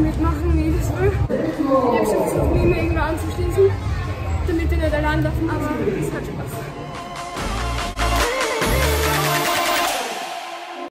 mitmachen, wie ich das will. Ich habe schon versucht, mich immer irgendwo anzuschließen, damit ich nicht allein laufen muss, aber es hat Spaß.